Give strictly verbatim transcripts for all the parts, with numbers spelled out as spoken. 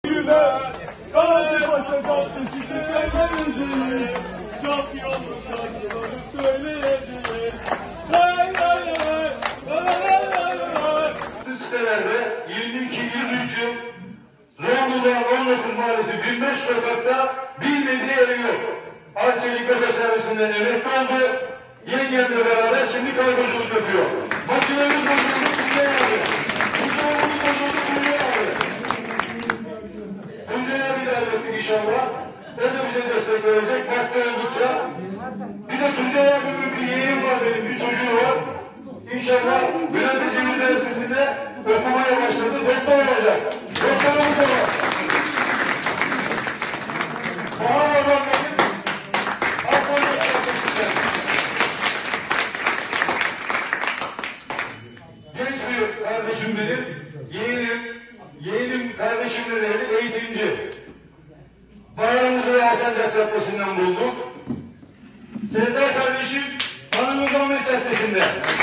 Gazipaşa Caddesi'nde eğleneceğiz. Çok yollu şarkıları söyleyeceğiz. Lay lay lay, lay lay lay lay. Sitelerde yirmi iki yirmi üç yıl Zonguldak'ın on dokuz mahallesi bin beş sokakta bilmediği evi yok. Arçelik Beka Servisi'nden emekli oldu. Yengemle beraber şimdi kargoculuk yapıyor. Makinemiz bozuldu, Tuncay abi. Buzdolabımız bozuldu, Tuncay abi. Tuncay'a bir daha ettik inşallah. O da bize destek verecek. Vakti oldukça. Bir de Tuncay abimin bir yeğenim var benim, bir çocuğu var. İnşallah Bülent Ecevit Üniversitesi'nde okumaya başladı. Doktor olacak. Doktorumuz da var. Bahar olan benim Akkoy'da kardeşimden. Genç bir kardeşim benim. Yeğenim, yeğenim kardeşimlerin eğitimci. Bayramımızı Alsancak Caddesi'nden bulduk. Sevda kardeşim Hanımız Ahmet Caddesi'nde.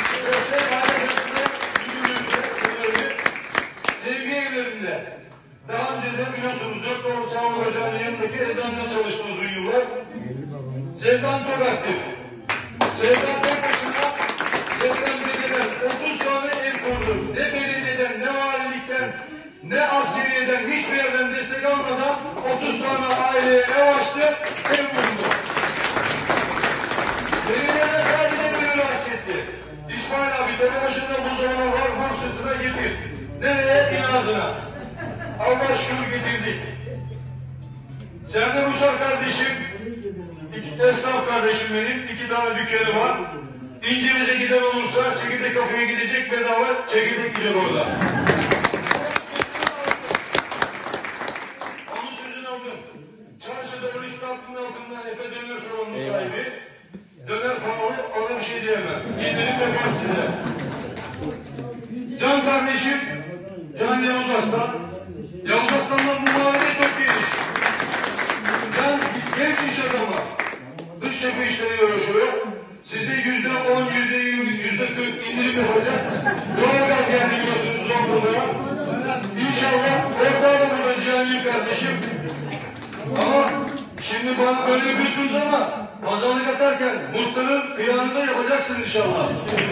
Sevgi evlerinde. Daha önce de biliyorsunuz dört doğru sağlık hocamın yanındaki eczanede çalıştı uzun yıllar. Sevda'm çok aktif. Sevda'm tek başına depremzedeler otuz tane ev kurdu. Ne belediyeden, ne valilikten, ne askeriyeden, hiçbir yerden destek almadan otuz tane aileye ev açtı, ev kurdu. Belediyeler sadece beni rahatsız etti. İsmail abi tepe başında buzdolabı var, vur sırtına getir. Nereye? İnazına. Allah şükür getirdik. Serdar Uşak kardeşim, iki, esnaf kardeşim benim, iki tane dükkanı var. İncimize giden olursa çekirdek kafeye gidecek, bedava çekirdek gidiyor orada. Onun sözünü aldım. Çarşıda on iki altının altından Efe Döner sorumlu sahibi. Döner pahalı, ona bir şey diyemem. İndirim yapar size. Can kardeşim, Can Yavuz Aslan. Yavuz Aslan'dan bu mahallede çok geniş. Can genç iş adamı. Dış cephe işleriyle uğraşıyor. Size yüzde on, yüzde yirmi, yüzde kırk indirim yapacak. Doğalgaz geldi biliyorsunuz Zonguldak'a. İnşallah ortağı da burada Cihan'ın kardeşim. Ama şimdi bana böyle yapıyorsunuz ama pazarlık atarken muhtarın kıyağını da yapacaksın inşallah.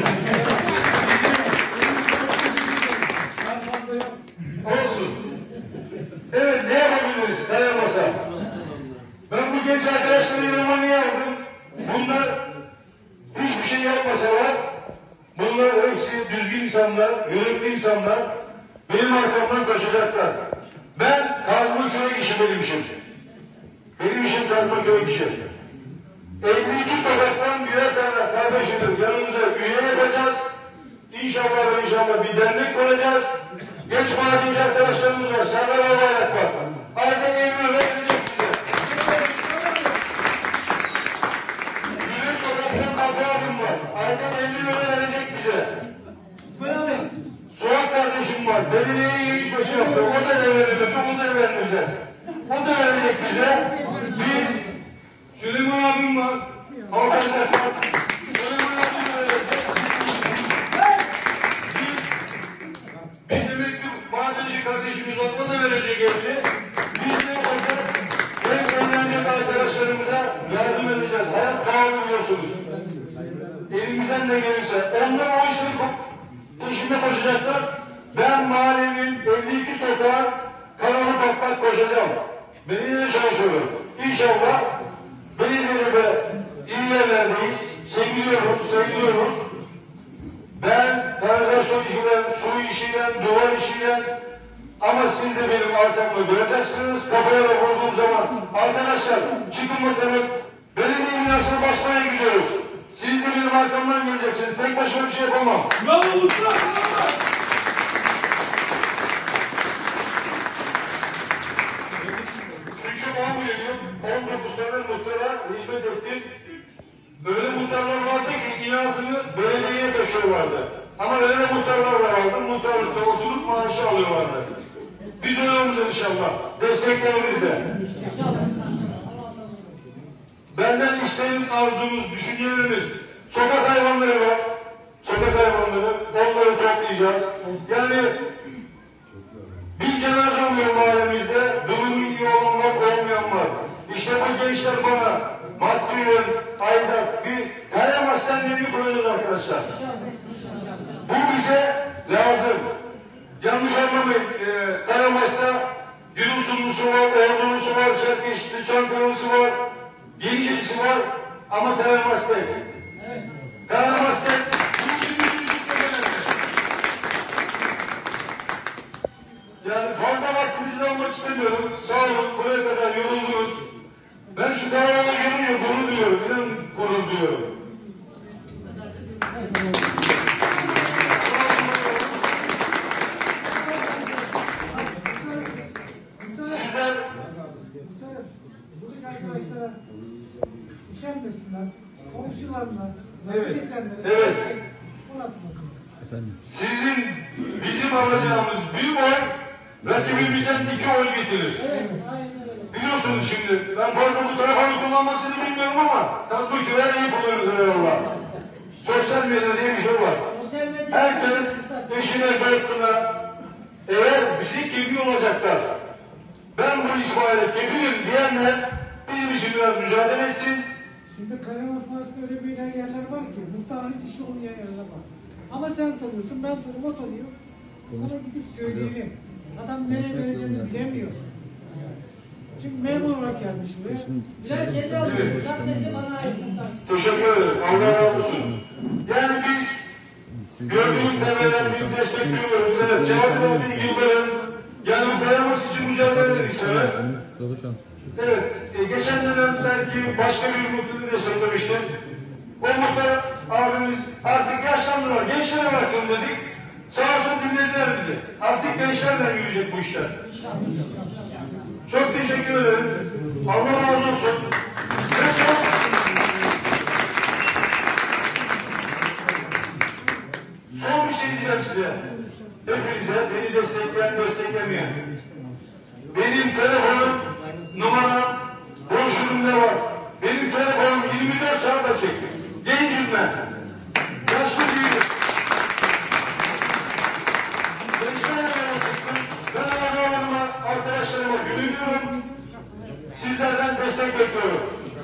Olsun. Evet, ne yapabiliriz? Dayanmasa. Ben bu genç arkadaşları yanıma niye aldım? Bunlar hiçbir şey yapmasalar, bunlar hepsi düzgün insanlar, yürekli insanlar, benim arkamdan koşacaklar. Ben kazma kürek işi benim işim. Benim işim kazma kürek işi. elli iki sokaktan birer tane kardeşimiz yanımıza üye yapacağız. İnşallah ve inşallah bir dernek kuracağız. Genç madenci arkadaşlarımız var. Serdar Bayrak var. Ayda elli verecek bize. Güneş sokaktan Abdülhamim var. Ayda elli lira verecek bize. Suat kardeşim var. Belediyeyi yüzbaşı yaptı. O da evlenecek. Onu da evlendireceğiz. O da verecek bize. Biz Süleyman abim var. Alsancak var. Süleyman abim verecek. Biz emekli madenci kardeşimiz olma da verecek evli. Biz ne yapacağız? Genç evlenecek arkadaşlarımıza yardım edeceğiz. Hayat pahalı biliyorsunuz. Elimizden de gelirse. Onlar o işin peşinde koşacaklar. Ben mahallenin elli iki sokağa kanalı patlat koşacağım. Belediyede çalışıyorum. İnşallah belediyede iyi yerlerdeyiz. Seviliyoruz, seviliyoruz. Ben kanalizasyon işiyle, su işiyle, duvar işiyle ama siz de benim arkamda duracaksınız. Kapıya da vurduğum zaman arkadaşlar çıkın bakalım belediye binasına basmaya gidiyoruz. Siz de benim arkamdan geleceksiniz. Tek başıma bir şey yapamam. Bravo Mustafa! Çünkü on yıl, on dokuz tane muhtara hizmet ettim. Böyle muhtarlar vardı ki inatını belediyeye taşıyorlardı. Ama öyle muhtarlar var aldı. Muhtarlıkta oturup maaşı alıyorlardı. Biz öyle olacağız inşallah. Desteklerimizle. Benden isteğimiz, arzumuz, düşüncelerimiz. Sokak hayvanları var. Sokak hayvanları. Onları toplayacağız. Yani bir cenaze oluyor mahallemizde. İşte bu gençler bana maddi yön, aidat, bir kalem hastanelerini kuracağız arkadaşlar. Bu bize lazım. Yanlış anlamayın. E, Karamas'ta Giresunlusu var, Ordulusu var, Çerkeşlisi, Çankırılısı var, Yenicelisi var ama Karamas tek. Evet. Karamas tek. Yani fazla vaktinizi almak istemiyorum. Sağ olun, buraya kadar yoruldunuz. Ben şu karavana görünüyor, gurur duyuyorum. İnanın gurur duyuyorum. Sizler buradaki arkadaşlara üşenmesinler, komşularla, Evet, geçenlere evet. uğratmadım. Sizin, bizim alacağımız bir oy, rakibimizden iki oy getirir. Evet, aynen öyle. Biliyorsunuz şimdi, ben fazla bu telefonu kullanmasını bilmiyorum ama tasbihçiler iyi kullanıyoruz eyvallah. Sosyal medya diye bir şey var. Herkes eşine, dostuna, eğer bizi kefil olacaklar, ben bu İsmail'e kefilim diyenler bizim için biraz mücadele etsin. Şimdi Karamas Mars'ta öyle bir yerler var ki, muhtarın hiç işi olmayan yerler var. Ama sen tanıyorsun, ben tanıma tanıyor. Ona gidip söyleyelim. Adam nereye vereceğini bilemiyor. Çünkü memur olarak gelmiş buraya. Biraz ceza alıyor. Sadece bana ait muhtar. Teşekkür ederim. Allah razı olsun. Yani biz gördüğümüz temelen bir destekliyoruz. Evet, cevap verdiği yılların yani bu dayanması için mücadele ededik sana. Evet, e, geçen dönem belki başka bir mutluluğu da söylemiştim. O muhtar abimiz artık yaşlandılar, gençlere bırakalım dedik. Sağ olsun dinlediler bizi. Artık gençlerle yürüyecek bu işler. Çok teşekkür ederim. Allah razı olsun. Ve son, son bir şey diyeceğim size. Hepinize, beni destekleyen, desteklemeyen. Benim telefonum, numaram, broşürümde var. Benim telefonum yirmi dört saat açık. Gencim ben. Yaşlı değilim. Gençlerle yola çıktım. Ben aralarıma, arkadaşlarıma güveniyorum. Sizlerden destek bekliyorum.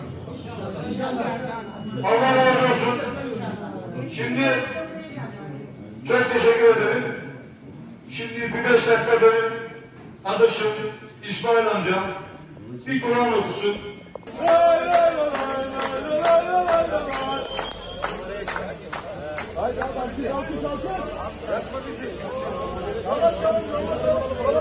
Allah razı olsun. Şimdi çok teşekkür ederim. Şimdi bir beş dakika benim adaşım İsmail amcam bir Kur'an okusun. Haydi alkış alkış alkış. Yapma bizi. Allah